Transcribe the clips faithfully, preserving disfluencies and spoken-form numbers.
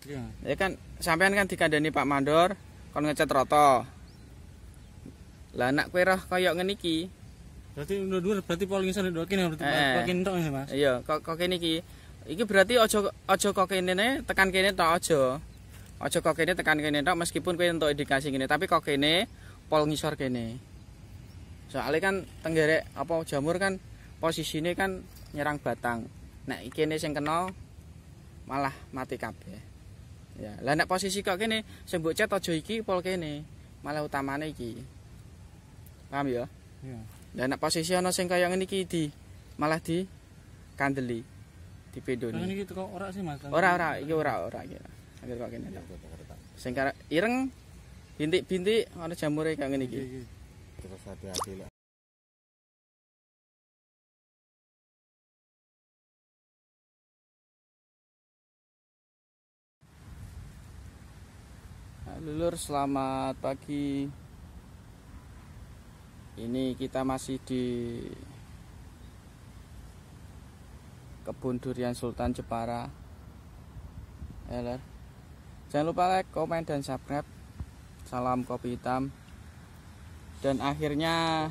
Iya. Ya kan sampean kan dikandani Pak Mandor kon ngecat rata. Lah nek kowe roh kaya ngene iki. Berarti dhuwur berarti pol ngisor ndok kene berarti Eh, kene tok ya, Mas. Iya, kok kok kene iki. Iki berarti aja aja kok kene ne tekan kene tok aja. Aja kok kene tekan kene tok meskipun kowe entuk indikasi kene, tapi kok kene pol ngisor kene. Soalnya kan tenggerek apa jamur kan posisine kan nyerang batang. Nek kene sing kena malah mati kabeh. Ya, lah nek posisi kok kene sing mbok cet aja iki pol kene, malah utamane iki. Paham ya? Iya. Lah nek posisi ana sing kaya ngene iki di malah di kandeli, dipendoni. Ini iki kok ora sih, Mas. Ora ora iki ora ora iki. Angger kok kene tok. Sing kare ireng bintik-bintik ana jamure kaya ngene iki. Terus hati-hati lah. Lulur, selamat pagi. Ini kita masih di kebun durian Sultan Jepara. Ya, Lur. Jangan lupa like, komen, dan subscribe. Salam kopi hitam. Dan akhirnya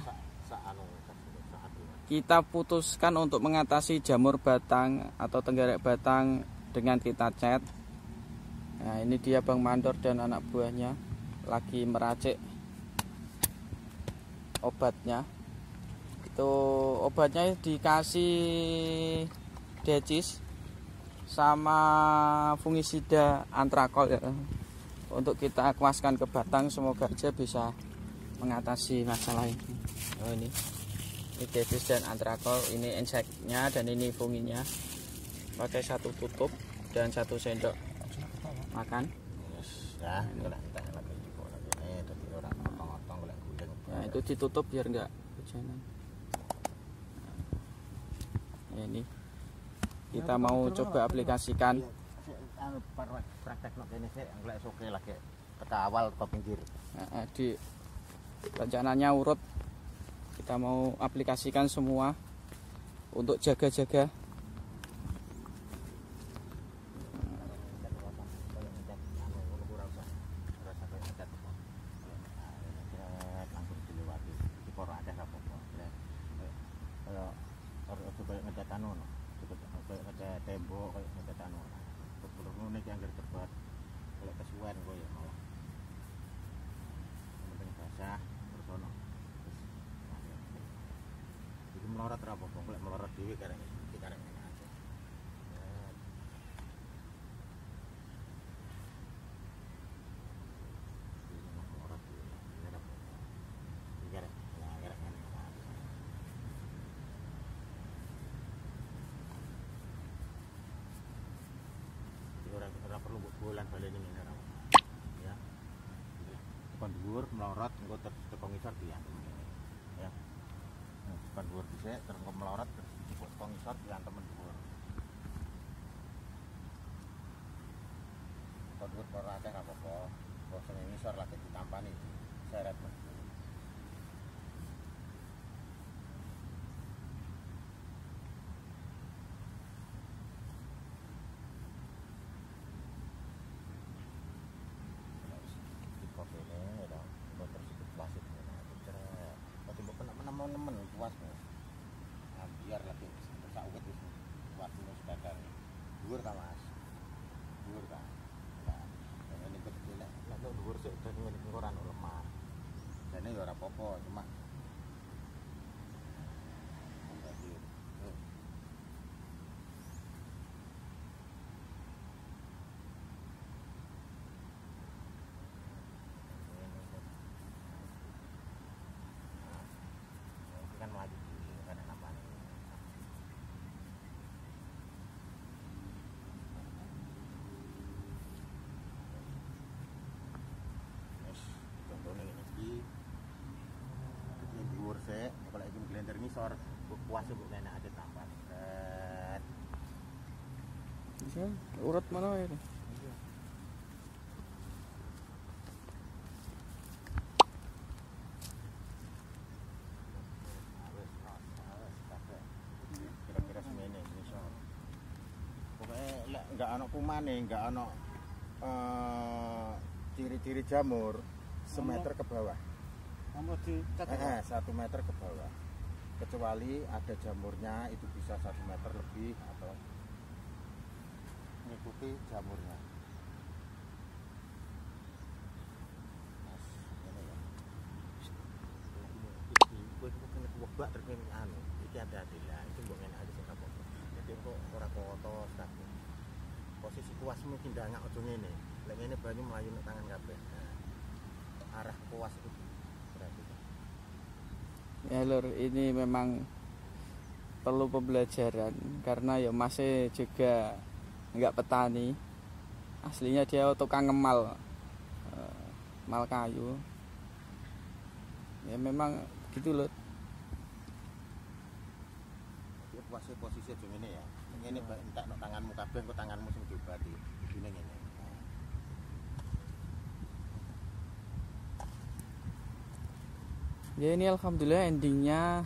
kita putuskan untuk mengatasi jamur batang atau tenggerek batang dengan kita cat. Nah, ini dia Bang Mandor dan anak buahnya lagi meracik obatnya. Itu obatnya dikasih decis sama fungisida antrakol ya. Untuk kita kuaskan ke batang, semoga aja bisa mengatasi masalah ini. Oh, ini. Ini decis dan antrakol, ini inseknya dan ini funginya. Pakai satu tutup dan satu sendok makan. Ya, enggak entek lagi kok lagi eh dadi ora potong-potong golek guling. Nah, itu ditutup biar enggak hujanan. Nah, ini kita mau coba aplikasikan. Anu praktek nok kene sik golek soke lagi peta awal ke pinggir. Nah, di rencananya urut kita mau aplikasikan semua untuk jaga-jaga. Tembok kayak ngecat anu. Terus ngene iki anggar cepat. Kalau kesuwen kok ya malah. Penting basah terus ono. Iki melorot ra apa-apa, golek melorot dhewe karek iki karek ngene aja. Melorot dhewe. Ngene apa? Iki karek, ya karek ngene. Ora perlu bulan balik ini ora. Ya. Tekan dhuwur melorot engko terus teko ngisor diantem. Ya. Nah, tekan dhuwur dhisik terus engko melorot terus teko ngisor diantem dhuwur. Teko dhuwur ora akeh apa-apa. Kok sing ngisor lagi ditampani seret. Teman-teman puas nah, biar lagi tersawet itu buat terus bakar dhuwur ta Mas dhuwur ta nah ini kecil nek nek dhuwur sik dadi ngene iki ora lemah dene ya ora apa-apa cuma kan maju kan namanya wis contohnya ini iki iki dhuwur sik kalau iki glender ngisor puas bu enak aja tambah set Bisa urut mana itu? enggak ana kumane, enggak ana eh, ciri-ciri jamur semeter ke bawah. Nomor di Eh, satu meter ke bawah. Kecuali ada jamurnya itu bisa satu meter lebih atau mengikuti jamurnya. Mas, ini ya. Iki kowe kena webak terus anu, iki hati-hati lah, itu mbok ngene aja sing apa-apa. Jadi kok ora kotos kabeh. Posisi kuasmu iki ndangak aja ngene. Lek ngene banyu mlayu nek tangan kabeh. Nah, arah kuas itu berarti. Ya lur, ini memang perlu pembelajaran karena ya masih juga nggak petani, aslinya dia tukang ngemal uh, mal kayu. Ya memang gitu loh. Ya kuasnya posisi aja ngene ya. Ngene entek nek tanganmu kabeh kok tanganmu sing diobati. Dene ngene. Ya ini alhamdulillah endingnya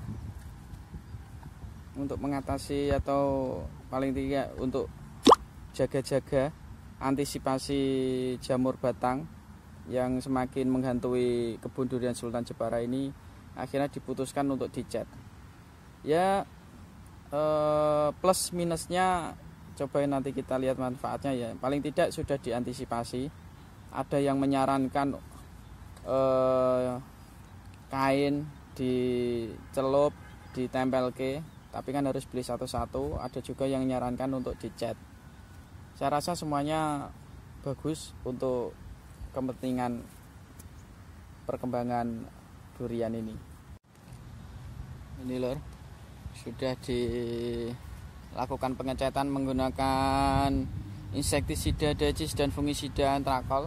untuk mengatasi atau paling tidak untuk jaga-jaga antisipasi jamur batang yang semakin menghantui kebun durian Sultan Jepara ini, akhirnya diputuskan untuk dicat. Ya eh, plus minusnya cobain nanti kita lihat manfaatnya ya. Paling tidak sudah diantisipasi. Ada yang menyarankan eh, kain dicelup, ditempel ke, tapi kan harus beli satu-satu. Ada juga yang menyarankan untuk dicat. Saya rasa semuanya bagus untuk kepentingan perkembangan durian ini. Ini lor, sudah dilakukan pengecatan menggunakan insektisida decis dan fungisida antrakol.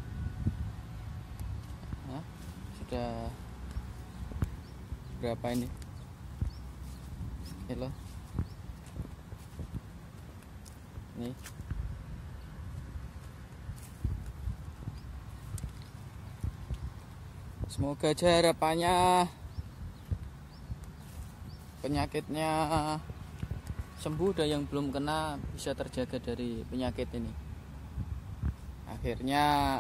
Nah, sudah berapa ini? Ini loh. Ini. Semoga aja harapannya penyakitnya sembuh dan yang belum kena bisa terjaga dari penyakit ini. Akhirnya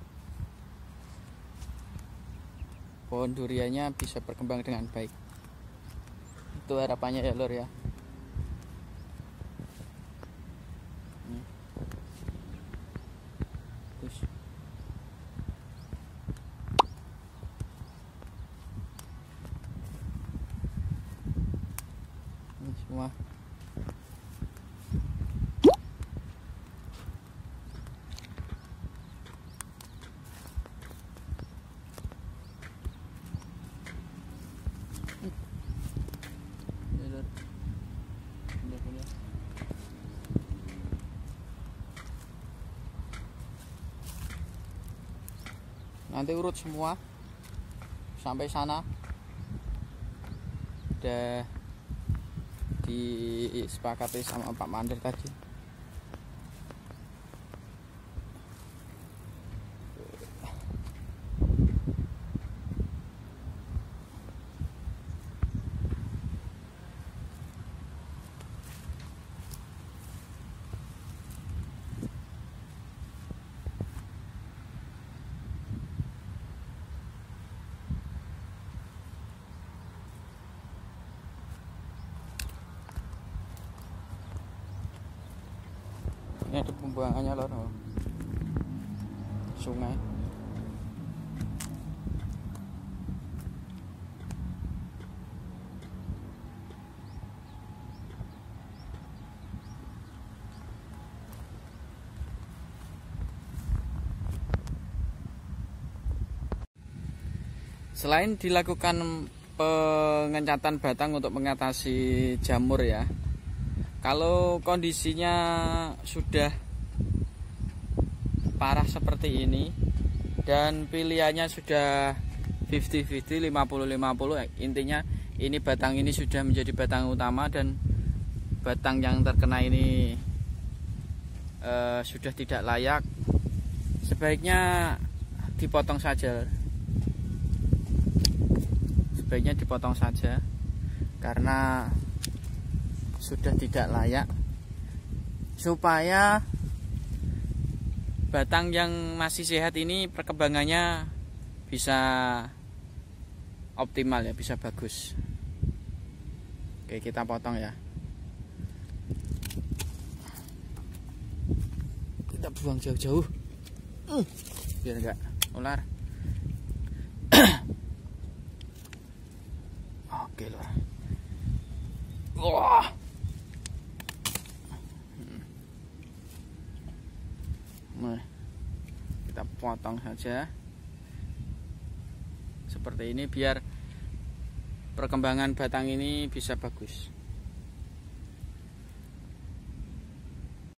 pohon duriannya bisa berkembang dengan baik. Itu harapannya ya lor ya. Terus ini semua. Nanti urut semua sampai sana, udah disepakati sama Pak Mandir tadi. Ini ada pembuangannya lor, sungai. Selain dilakukan pengecatan batang untuk mengatasi jamur ya, kalau kondisinya sudah parah seperti ini dan pilihannya sudah lima puluh lima puluh, lima puluh lima puluh, intinya ini batang ini sudah menjadi batang utama dan batang yang terkena ini eh, sudah tidak layak, sebaiknya dipotong saja. Sebaiknya dipotong saja karena sudah tidak layak, supaya batang yang masih sehat ini perkembangannya bisa optimal ya, bisa bagus. Oke, kita potong ya. Kita buang jauh-jauh biar enggak ular. Oke lor. Wah. Nah, kita potong saja seperti ini biar perkembangan batang ini bisa bagus.